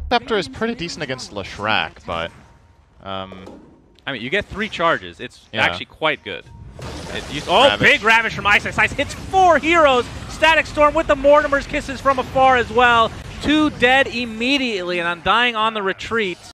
Scepter is pretty decent against Leshrac, but... I mean, you get 3 charges. It's actually quite good. Ravage. Big Ravage from ICEICEICE hits 4 heroes. Static Storm with the Mortimer's Kisses from afar as well. 2 dead immediately, and Undying on the retreat.